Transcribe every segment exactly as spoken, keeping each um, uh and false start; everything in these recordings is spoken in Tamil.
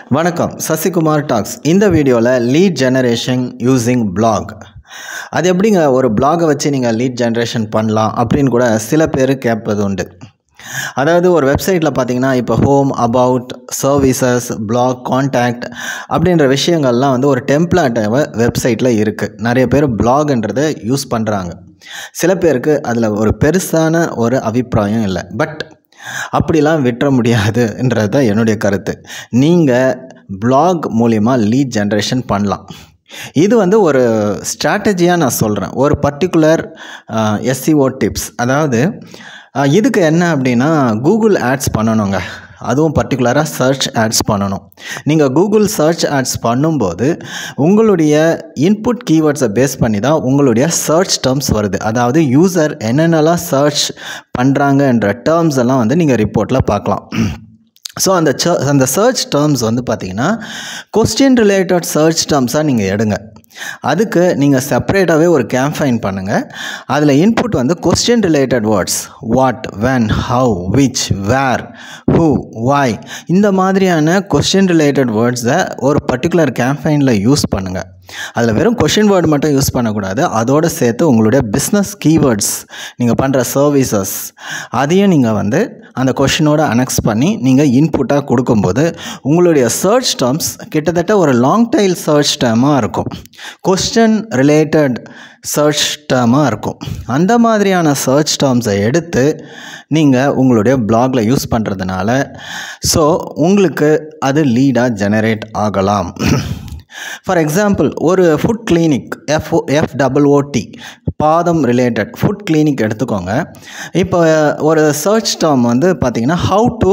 வணக்கம், சசிகுமார் டாக்ஸ். இந்த வீடியோவில் லீட் ஜெனரேஷன் யூஸிங் பிளாக். அது எப்படிங்க ஒரு பிளாகை வச்சு நீங்கள் லீட் ஜெனரேஷன் பண்ணலாம் அப்படின்னு கூட சில பேர் கேட்பது உண்டு. அதாவது ஒரு வெப்சைட்டில் பார்த்தீங்கன்னா இப்போ home, about, services, blog, contact அப்படின்ற விஷயங்கள்லாம் வந்து ஒரு டெம்ப்ளேட்டாக வெப்சைட்டில் இருக்குது. நிறைய பேர் பிளாக்ன்றதை யூஸ் பண்ணுறாங்க. சில பேருக்கு அதில் ஒரு பெருசான ஒரு அபிப்பிராயம் இல்லை. பட் அப்படிலாம் விட்டுற முடியாதுன்றது தான் என்னுடைய கருத்து. நீங்கள் பிளாக் மூலிமா லீட் ஜென்ரேஷன் பண்ணலாம். இது வந்து ஒரு ஸ்ட்ராட்டஜியாக நான் சொல்கிறேன். ஒரு பர்டிகுலர் எஸ்இஓ டிப்ஸ். அதாவது இதுக்கு என்ன அப்படின்னா, கூகுள் ஆட்ஸ் பண்ணணுங்க. அதுவும் பர்டிகுலராக சர்ச் ஆட்ஸ் பண்ணணும். நீங்கள் கூகுள் சர்ச் ஆட்ஸ் பண்ணும்போது உங்களுடைய இன்புட் கீவேர்ட்ஸை பேஸ் பண்ணி தான் உங்களுடைய சர்ச் டேர்ம்ஸ் வருது. அதாவது யூசர் என்னென்னலாம் சர்ச் பண்ணுறாங்கன்ற டேர்ம்ஸ் எல்லாம் வந்து நீங்கள் ரிப்போர்ட்டில் பார்க்கலாம். ஸோ அந்த அந்த சர்ச் டேர்ம்ஸ் வந்து பார்த்திங்கன்னா கொஸ்டின் ரிலேட்டட் சர்ச் டேர்ம்ஸாக நீங்கள் எடுங்க. அதுக்கு நீங்கள் செப்பரேட்டாகவே ஒரு கேம்பெயின் பண்ணுங்கள். அதில் இன்புட் வந்து question related words, what, when, how, which, where, who, why, இந்த மாதிரியான கொஸ்டின் ரிலேட்டட் வேர்ட்ஸை ஒரு பர்டிகுலர் கேம்பெயினில் யூஸ் பண்ணுங்கள். அதில் வெறும் கொஷின் வேர்டு மட்டும் யூஸ் பண்ணக்கூடாது. அதோடு சேர்த்து உங்களுடைய பிஸ்னஸ் கீவேர்ட்ஸ், நீங்கள் பண்ணுற சர்வீசஸ், அதையும் நீங்கள் வந்து அந்த கொஷினோட அனெக்ஸ் பண்ணி நீங்கள் இன்புட்டாக கொடுக்கும்போது உங்களுடைய சர்ச் டேர்ம்ஸ் கிட்டத்தட்ட ஒரு லாங் டைல் சர்ச் டேர்மாக இருக்கும். கொஸ்டின் ரிலேட்டட் சர்ச் டேர்மாக இருக்கும். அந்த மாதிரியான சர்ச் டேர்ம்ஸை எடுத்து நீங்கள் உங்களுடைய பிளாகில் யூஸ் பண்ணுறதுனால ஸோ உங்களுக்கு அது லீடாக ஜெனரேட் ஆகலாம். ஃபார் எக்ஸாம்பிள், ஒரு ஃபுட் கிளினிக், எஃப் எஃப் டபிள்யூஓடி, பாதம் ரிலேட்டட் ஃபுட் கிளினிக் எடுத்துக்கோங்க. இப்போ ஒரு சர்ச் டேர்ம் வந்து பார்த்திங்கன்னா how to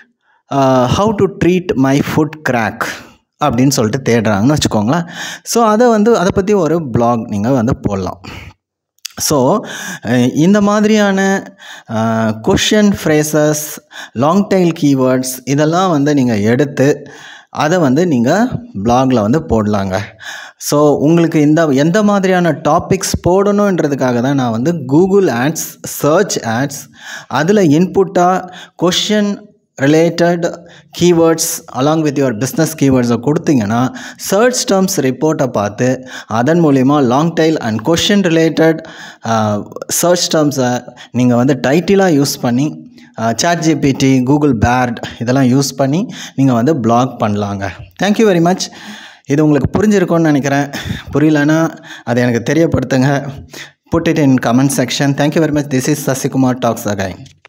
how to treat my foot crack அப்படின்னு சொல்லிட்டு தேடுறாங்கன்னு வச்சுக்கோங்களேன். ஸோ அதை வந்து அதை பற்றி ஒரு பிளாக் நீங்கள் வந்து போடலாம். ஸோ இந்த மாதிரியான question phrases, long tail keywords இதெல்லாம் வந்து நீங்கள் எடுத்து அதை வந்து நீங்கள் பிளாகில் வந்து போடலாங்க. ஸோ உங்களுக்கு இந்த எந்த மாதிரியான டாபிக்ஸ் போடணுன்றதுக்காக தான் நான் வந்து கூகுள் ஆட்ஸ், சர்ச் ஆட்ஸ், அதில் இன்புட்டாக question related keywords along with your business கீவேர்ட்ஸை கொடுத்தீங்கன்னா சர்ச் டேர்ம்ஸ் ரிப்போர்ட்டை பார்த்து அதன் மூலிமா long tail and question related search டேர்ம்ஸை நீங்கள் வந்து டைட்டிலாக யூஸ் பண்ணி சாட் ஜிபிடி, கூகுள் பேர்ட் இதெல்லாம் யூஸ் பண்ணி நீங்கள் வந்து பிளாக் பண்ணலாங்க. Thank you very much. இது உங்களுக்கு புரிஞ்சிருக்கும்னு நினைக்கிறேன். புரியலன்னா அதை எனக்கு தெரியப்படுத்துங்க. Put it in comment section. Thank you very much. This is Sasikumar talks again.